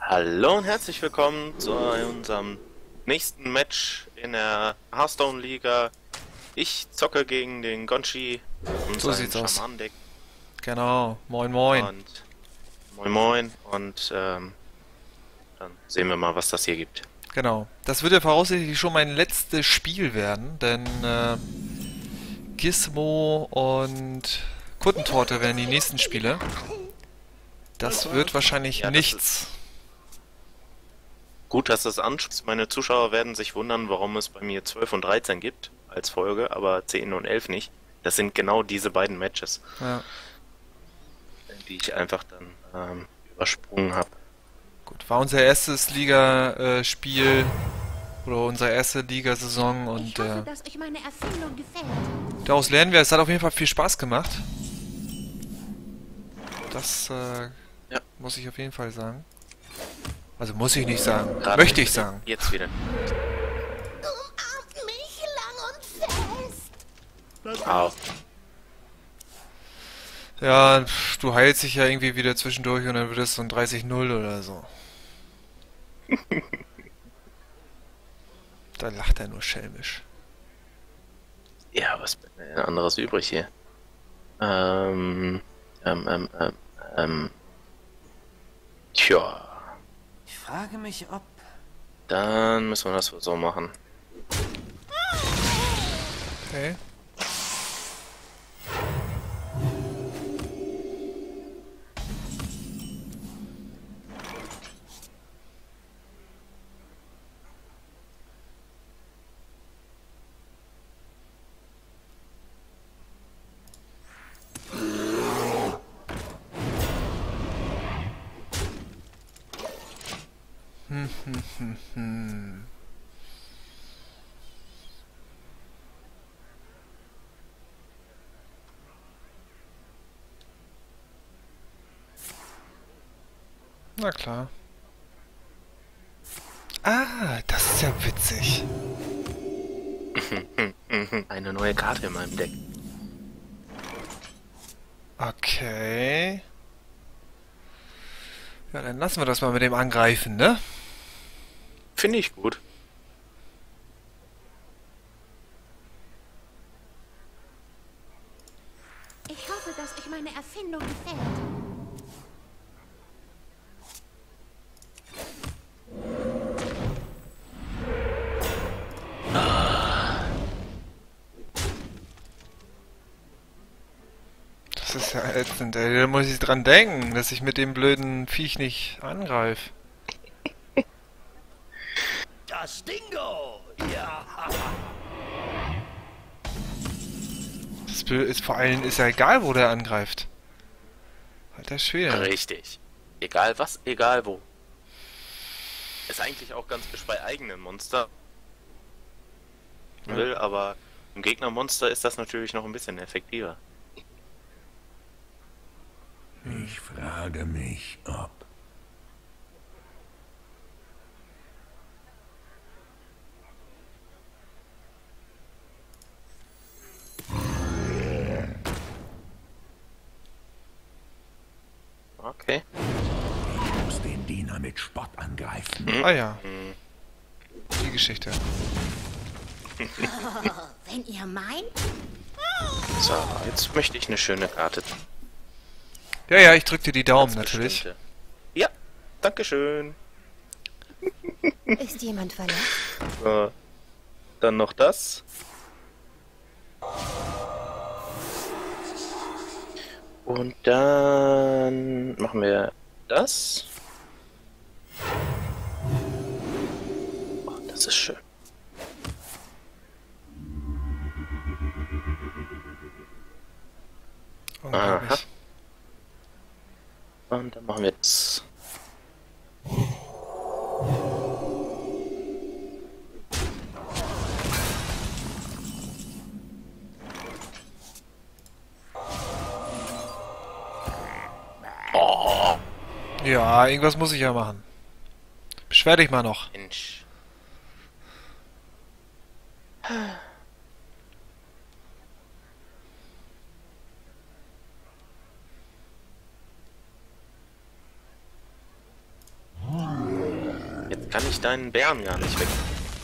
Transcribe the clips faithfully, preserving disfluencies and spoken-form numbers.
Hallo und herzlich willkommen zu unserem nächsten Match in der Hearthstone Liga. Ich zocke gegen den Gonchi und So sein sieht's aus. Schamanendeck Genau. Moin, moin. und moin moin und ähm, dann sehen wir mal, was das hier gibt. Genau. Das wird ja voraussichtlich schon mein letztes Spiel werden, denn äh, Gizmo und Kuttentorte werden die nächsten Spiele. Das wird wahrscheinlich Ja, das nichts. ist gut, dass das ansprichst. Meine Zuschauer werden sich wundern, warum es bei mir zwölf und dreizehn gibt als Folge, aber zehn und elf nicht. Das sind genau diese beiden Matches, Ja, die ich einfach dann ähm, übersprungen habe. gut. War unser erstes Ligaspiel oder unsere erste Ligasaison Ich und hoffe, äh, dass euch meine Erfindung gefällt. daraus lernen wir. Es hat auf jeden Fall viel Spaß gemacht. Das äh, Ja, muss ich auf jeden Fall sagen. Also muss ich nicht sagen. gerade Möchte ich nicht. sagen. Jetzt wieder. Umarmt mich lang und fest. Au. Ja, pf, du heilst dich ja irgendwie wieder zwischendurch und dann wird es so ein dreißig null oder so. Da lacht er nur schelmisch. Ja, was bleibt denn anderes übrig hier? Ähm, ähm, ähm, ähm, ähm, tja, Ich frage mich, ob... dann müssen wir das wohl so machen. Okay. Hm, hm, hm, hm. Na klar. Ah, das ist ja witzig. Mhm, eine neue Karte in meinem Deck. Okay. Ja, dann lassen wir das mal mit dem Angreifen, ne? Finde ich gut. Ich hoffe, dass euch meine Erfindung gefällt. Das ist ja ätzend, ey. Da muss ich dran denken, dass ich mit dem blöden Viech nicht angreife. Das Dingo! Ja! Das Blöde ist vor allem, ist ja egal, wo der angreift. Alter Schwede. Richtig. Egal was, egal wo. Ist eigentlich auch ganz hübsch bei eigenen Monster. Ja. Will, aber im Gegnermonster ist das natürlich noch ein bisschen effektiver. Ich frage mich, ob... Okay. Ich muss den Diener mit Spott angreifen. Ah ja, Hm, die Geschichte. Wenn ihr meint, So, jetzt möchte ich eine schöne Karte. Ja, ja, ich drück dir die Daumen Ganz natürlich. bestimmte. Ja, dankeschön. ist jemand verletzt? So, dann noch das. Und dann machen wir das. Oh, das ist schön. Unglaublich. Und dann machen wir das. Oh, Ja, irgendwas muss ich ja machen. Beschwer dich mal noch. Mensch. kann ich deinen Bären gar nicht weg.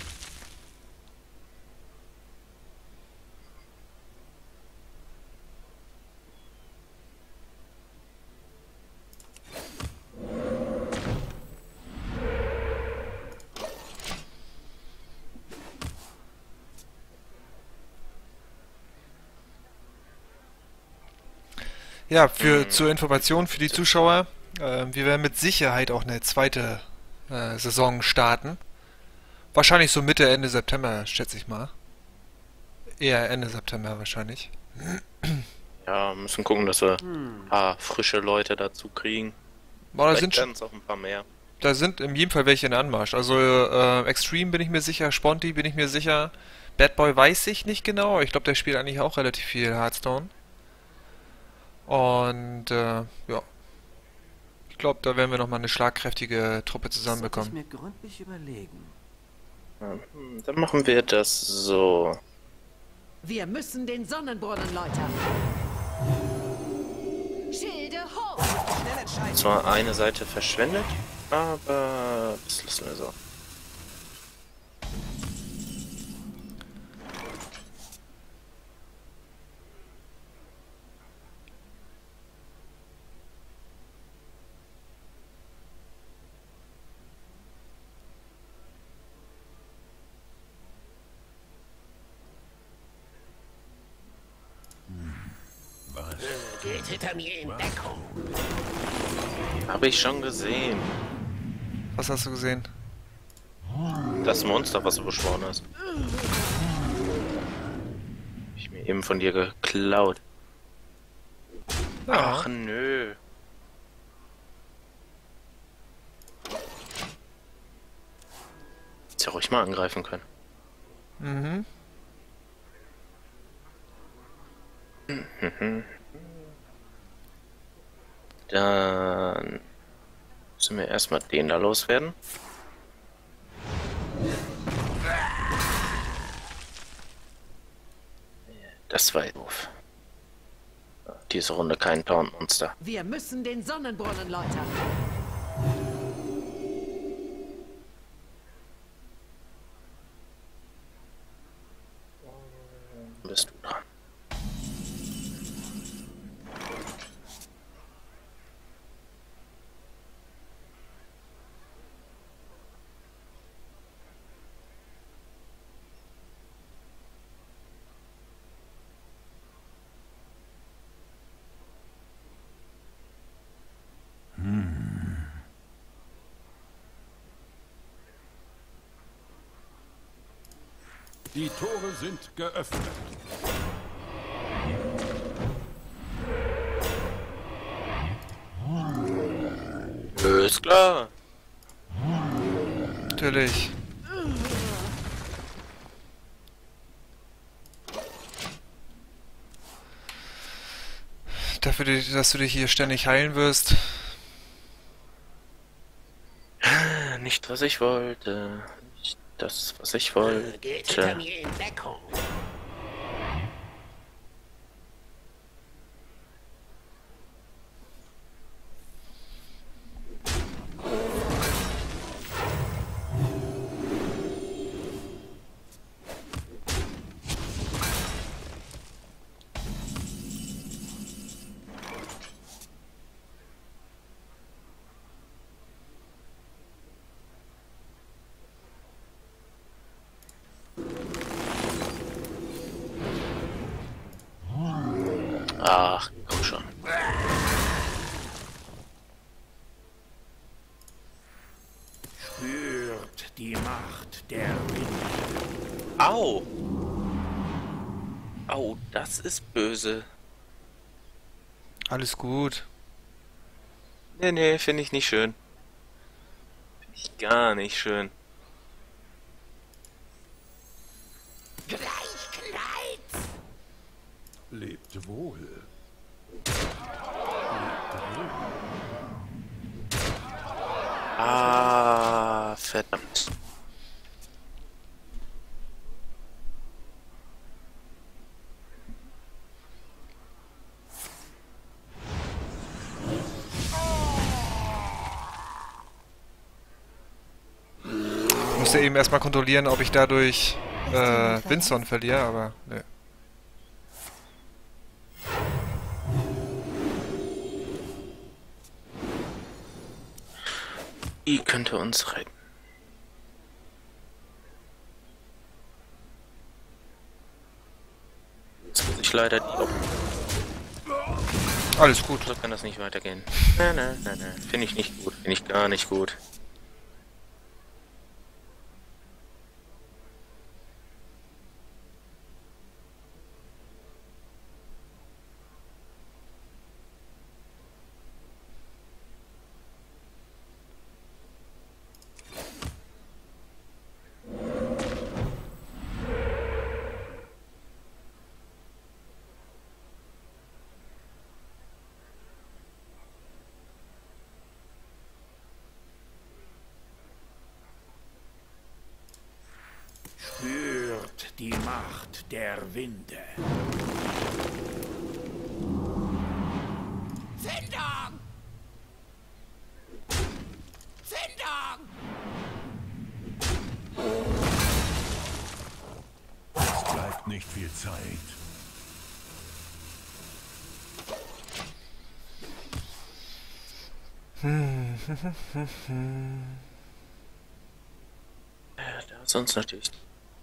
Ja, für zur Information für die Zuschauer, äh, wir werden mit Sicherheit auch eine zweite äh, Saison starten. Wahrscheinlich so Mitte, Ende September, schätze ich mal. Eher Ende September wahrscheinlich. Ja, müssen gucken, dass wir ein paar frische Leute dazu kriegen. Boah, da Vielleicht sind, werden es auch ein paar mehr. da sind in jedem Fall welche in Anmarsch. Also äh, Extreme bin ich mir sicher, Sponti bin ich mir sicher. Bad Boy weiß ich nicht genau. Ich glaube, der spielt eigentlich auch relativ viel Hearthstone. Und äh, ja. Ich glaube, da werden wir nochmal eine schlagkräftige Truppe Das sollte ich zusammenbekommen. mir gründlich überlegen. Hm, Dann machen wir das so. Wir müssen den Sonnenbrunnen läutern. Schilde hoch! Zwar eine Seite verschwendet, aber das lassen wir so. Geht hinter mir in Deckung. Habe ich schon gesehen. Was hast du gesehen? Das Monster, was du beschworen hast. Hab ich mir eben von dir geklaut. Ja. Ach nö. Hättest ja ruhig mal angreifen können. Mhm. Dann müssen wir erstmal den da loswerden. Das war doof. Diese Runde kein Tauntmonster. Wir müssen den Sonnenbrunnen läutern. Bist du dran. Die Tore sind geöffnet. Ist klar. Natürlich. Dafür, dass du dich hier ständig heilen wirst. Nicht, was ich wollte. Nicht das, was ich Geht hinter wollte. mir in Deckung. Ach, komm schon. Spürt die Macht der Winde. Au! Au, das ist böse. Alles gut. Nee, nee, finde ich nicht schön. Finde ich gar nicht schön. Gleich Kleid. Lebt wohl. Ah, verdammt. musste eben erstmal kontrollieren, ob ich dadurch äh, Windstorm verliere, aber nö. Die könnte uns retten. Jetzt muss ich leider die... Alles gut. So kann das nicht weitergehen. Nein, nein, nein, nein. Finde ich nicht gut. Finde ich gar nicht gut. Spürt die Macht der Winde. Sendung! Sendung! Es bleibt nicht viel Zeit. Ja, da ist uns natürlich...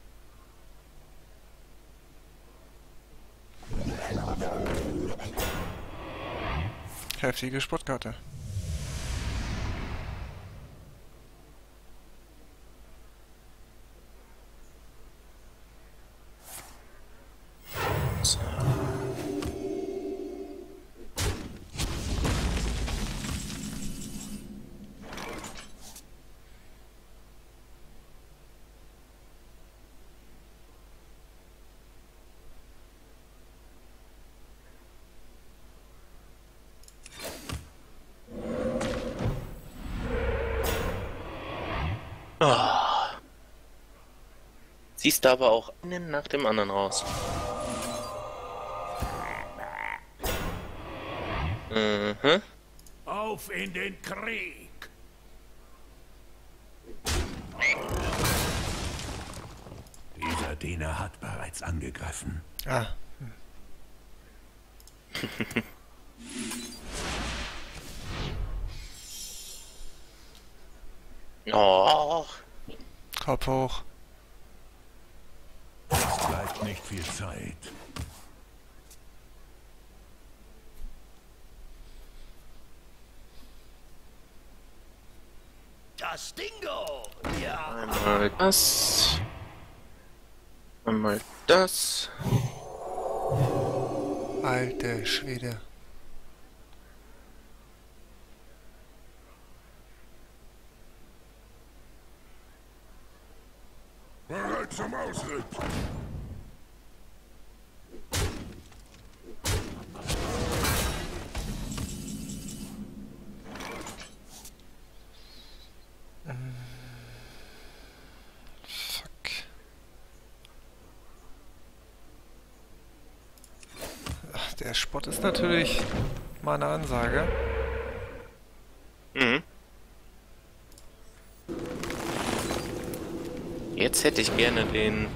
Heftige Sportkarte. So. Oh. Siehst du aber auch einen nach dem anderen raus. Mhm. Auf in den Krieg! Dieser Diener hat bereits angegriffen. Ah. Oh. Kopf hoch. Es bleibt nicht viel Zeit. Das Dingo! Ja! Einmal das. Einmal das. Alter Schwede. Bereit zum Ausritt! Fuck. Ach, der Spott ist natürlich mal eine Ansage. Mhm. Jetzt hätte ich gerne den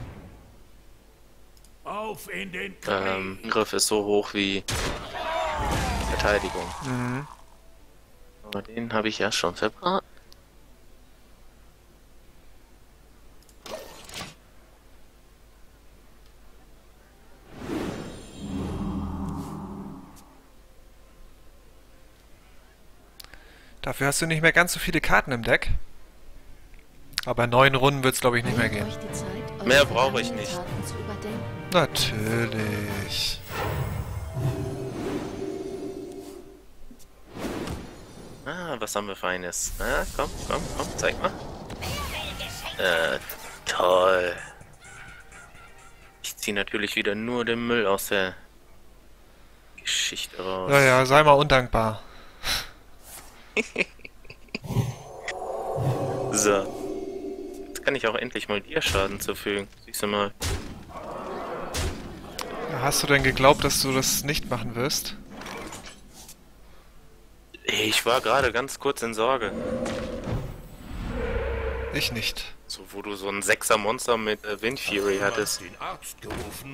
Auf in den Krieg! ähm, Angriff ist so hoch wie Verteidigung. Mhm. Aber den habe ich ja schon verbraten. Dafür hast du nicht mehr ganz so viele Karten im Deck. Aber neun Runden wird es, glaube ich, nicht mehr gehen. Euch die Zeit, eure Mehr brauche ich nicht. Taten zu überdenken. Natürlich. Ah, was haben wir Feines? Ah, komm, komm, komm, zeig mal. Äh, toll. Ich ziehe natürlich wieder nur den Müll aus der Geschichte raus. Naja, sei mal undankbar. So. Jetzt kann ich auch endlich mal dir Schaden zufügen. Siehst du mal. Hast du denn geglaubt, dass du das nicht machen wirst? Ich war gerade ganz kurz in Sorge. Ich nicht. So, wo du so ein Sechser-Monster mit äh, Wind Fury Jemand hattest. den Arzt gerufen?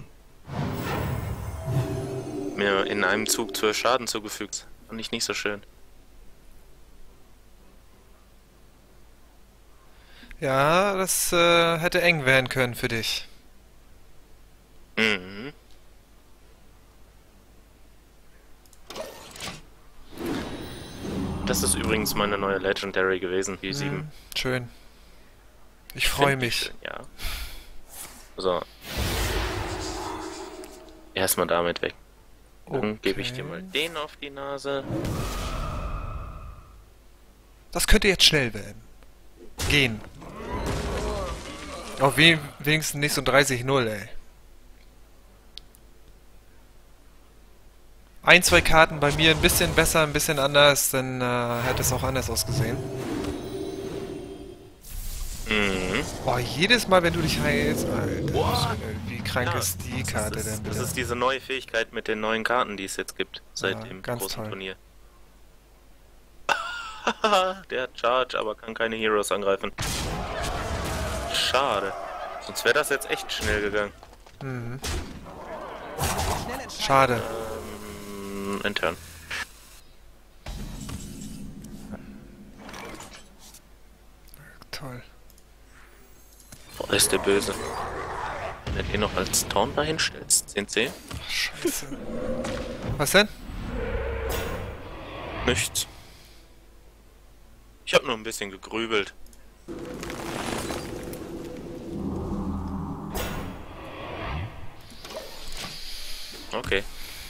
Mir in einem Zug zwölf Schaden zugefügt. Fand ich nicht so schön. Ja, das äh, hätte eng werden können für dich. Mhm. Das ist übrigens meine neue Legendary gewesen, die sieben. Hm, schön. Ich freue Find ich mich. schön, ja. So. Erstmal damit weg. Dann gebe ich dir mal Okay. den auf die Nase. Das könnte jetzt schnell werden. Gehen. Auf we wenigstens nicht so dreißig null, ey. Ein, zwei Karten bei mir ein bisschen besser, ein bisschen anders, dann äh, hätte es auch anders ausgesehen. Mhm. Boah, jedes Mal, wenn du dich heilst, Alter, wie krank Ja, ist die das Karte ist, denn Das bitte? ist diese neue Fähigkeit mit den neuen Karten, die es jetzt gibt, seit Ja, dem ganz großen toll. Turnier. Der hat Charge, aber kann keine Heroes angreifen. Schade. Sonst wäre das jetzt echt schnell gegangen. Mhm. Schade. Ähm, intern. Toll. Boah, ist der böse. Wenn du den noch als Taunt dahin stellst. zehn zehn? Scheiße. Was denn? Nichts. Ich habe nur ein bisschen gegrübelt. Okay.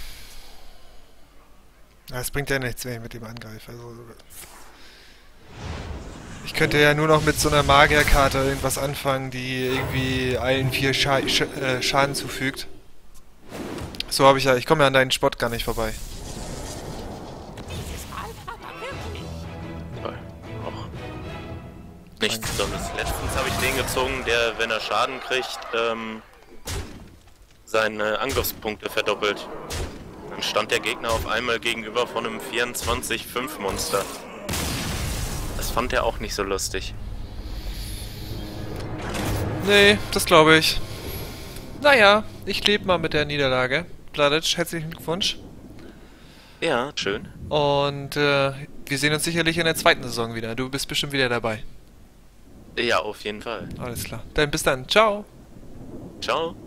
Ja, es bringt ja nichts, wenn ich mit dem angreife. Also, ich könnte ja nur noch mit so einer Magierkarte irgendwas anfangen, die irgendwie allen vier Scha Sch äh, Schaden zufügt. So habe ich ja, ich komme ja an deinen Spot gar nicht vorbei. Toll. Och. Nichts Dummes. Letztens habe ich den gezogen, der, wenn er Schaden kriegt, ähm, seine Angriffspunkte verdoppelt. Dann stand der Gegner auf einmal gegenüber von einem vierundzwanzig fünf Monster. Das fand er auch nicht so lustig. Nee, das glaube ich. Naja, ich lebe mal mit der Niederlage. Bladic, herzlichen Glückwunsch. Ja, schön. Und äh, wir sehen uns sicherlich in der zweiten Saison wieder. Du bist bestimmt wieder dabei. Ja, auf jeden Fall. Alles klar. Dann bis dann. Ciao. Ciao.